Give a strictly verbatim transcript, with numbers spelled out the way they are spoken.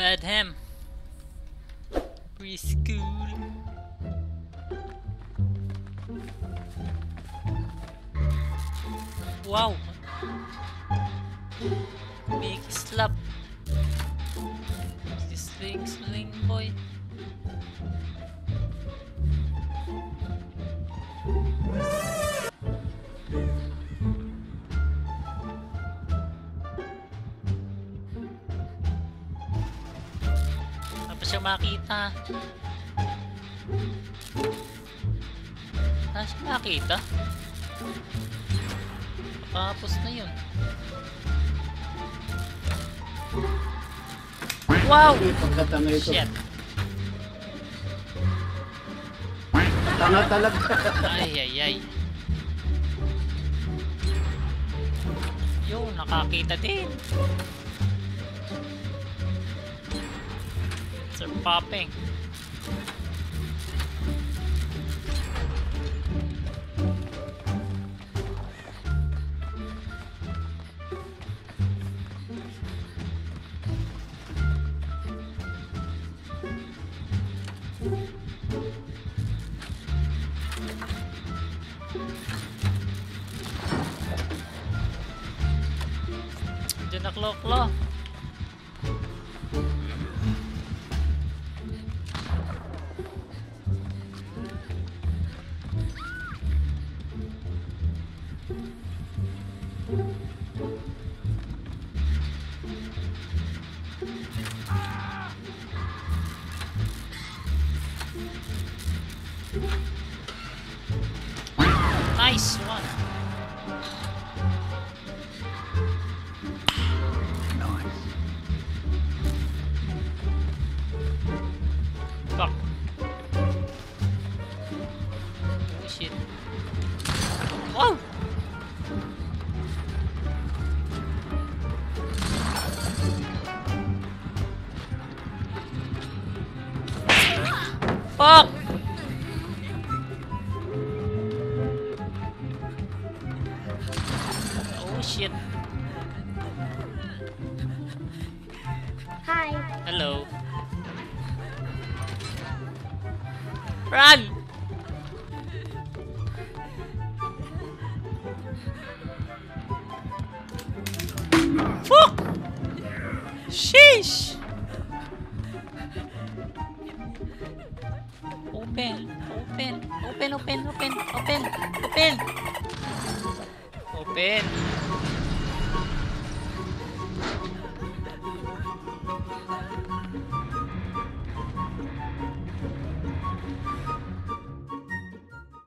Badham Preschool. Wow. Big slap. This swing swing boy. Tapos siya makita. Ah, siya makita. Tapos na yun. Wow! Shit. Tanga talaga. Ay, ay, ay. Yo, nakakita din. Sir popping. Diyan naklo-klo. Nice one. Nice. Fuck. Oh shit. Wow. Fuck. Oh shit. Hi. Hello. Run! Fuck! Sheesh! Open, open, open, open, open, open, open, open.